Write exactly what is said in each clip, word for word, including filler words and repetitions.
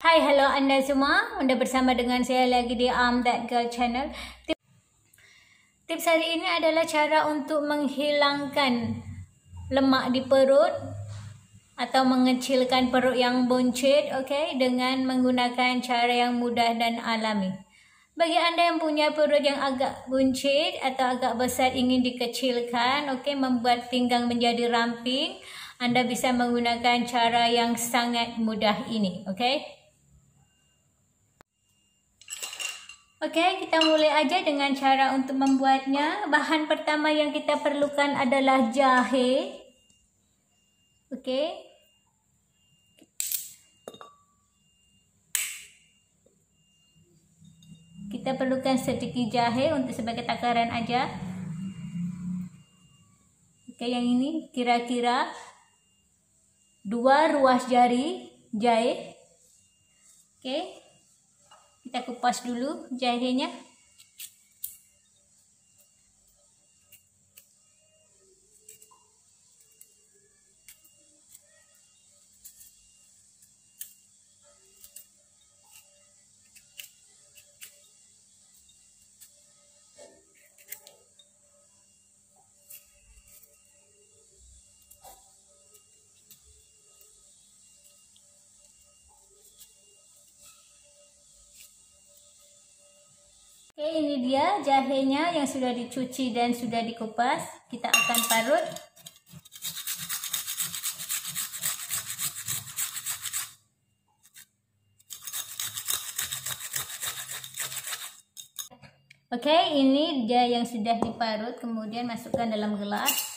Hai, hello anda semua. Anda bersama dengan saya lagi di I'm That Girl channel. Tips hari ini adalah cara untuk menghilangkan lemak di perut atau mengecilkan perut yang buncit, okay, dengan menggunakan cara yang mudah dan alami. Bagi anda yang punya perut yang agak buncit atau agak besar ingin dikecilkan, okay, membuat pinggang menjadi ramping, anda bisa menggunakan cara yang sangat mudah ini, okay. Okey, kita mulai aja dengan cara untuk membuatnya. Bahan pertama yang kita perlukan adalah jahe. Okey. Kita perlukan sedikit jahe untuk sebagai takaran aja. Okey, yang ini kira-kira dua ruas jari jahe. Okey. Kita kupas dulu jahenya. Oke, ini dia jahenya yang sudah dicuci dan sudah dikupas. Kita akan parut. Oke, ini dia yang sudah diparut. Kemudian masukkan dalam gelas.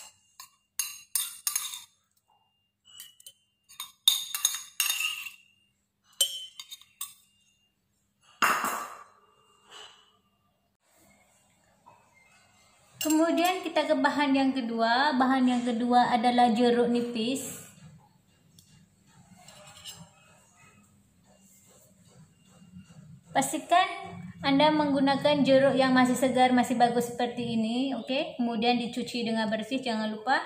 Kemudian kita ke bahan yang kedua. Bahan yang kedua adalah jeruk nipis. Pastikan anda menggunakan jeruk yang masih segar, masih bagus seperti ini, oke. Kemudian dicuci dengan bersih, jangan lupa.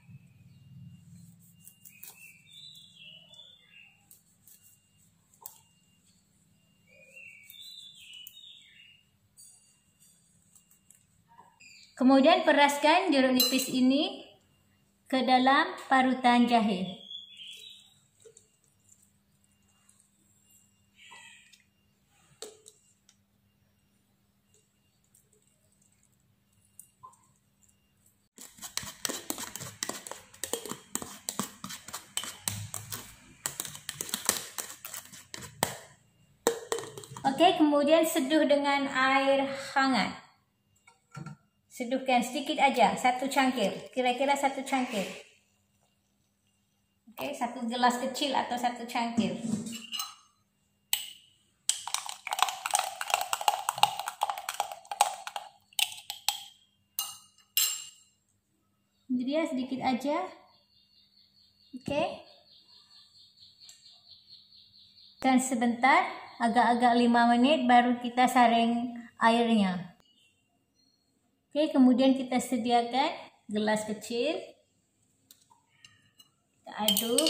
Kemudian peraskan jeruk nipis ini ke dalam parutan jahe. Oke, kemudian seduh dengan air hangat. Seduhkan sedikit aja, satu cangkir, kira-kira satu cangkir. Oke, satu gelas kecil atau satu cangkir. Ini dia sedikit aja. Oke. Dan sebentar, agak-agak lima menit baru kita saring airnya. Oke, kemudian kita sediakan gelas kecil. Kita aduk.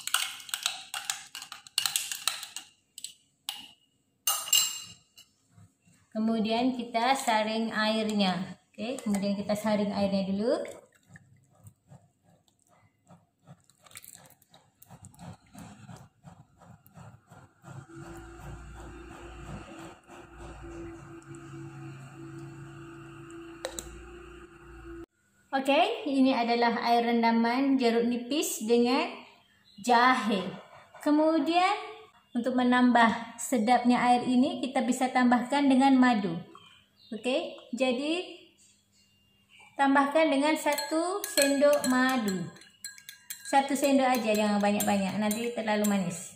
Kemudian kita saring airnya. Oke, kemudian kita saring airnya dulu. Oke, okay, ini adalah air rendaman jeruk nipis dengan jahe. Kemudian untuk menambah sedapnya air ini kita bisa tambahkan dengan madu. Oke, okay, jadi tambahkan dengan satu sendok madu. Satu sendok aja, jangan banyak-banyak, nanti terlalu manis.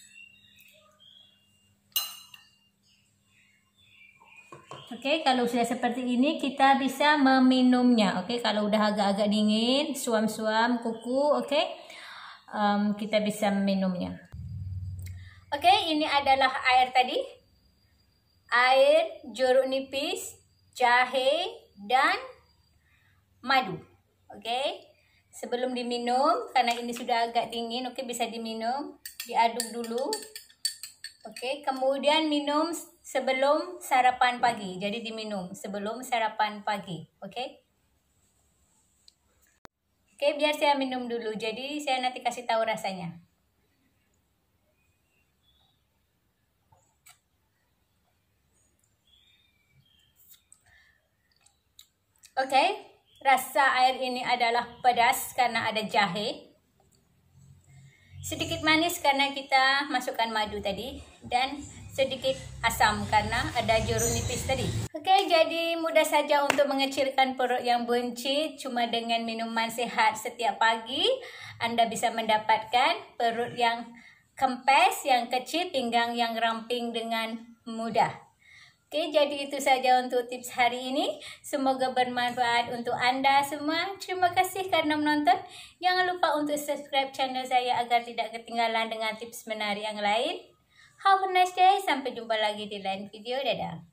Oke, okay, kalau sudah seperti ini kita bisa meminumnya. Oke, okay, kalau udah agak-agak dingin, suam-suam, kuku, oke, okay, um, kita bisa meminumnya. Oke, okay, ini adalah air tadi. Air, jeruk nipis, jahe, dan madu. Oke, okay, sebelum diminum, karena ini sudah agak dingin, oke, okay, bisa diminum. Diaduk dulu. Okey, kemudian minum sebelum sarapan pagi. Jadi diminum sebelum sarapan pagi. Okey. Okey, biar saya minum dulu. Jadi saya nanti kasih tahu rasanya. Okey, rasa air ini adalah pedas karena ada jahe. Sedikit manis karena kita masukkan madu tadi. Dan sedikit asam karena ada jeruk nipis tadi. Okey, jadi mudah saja untuk mengecilkan perut yang buncit. Cuma dengan minuman sihat setiap pagi, anda bisa mendapatkan perut yang kempes, yang kecil, pinggang yang ramping dengan mudah. Okey, jadi itu saja untuk tips hari ini. Semoga bermanfaat untuk anda semua. Terima kasih kerana menonton. Jangan lupa untuk subscribe channel saya agar tidak ketinggalan dengan tips menarik yang lain. Have a nice day. Sampai jumpa lagi di lain video. Dadah.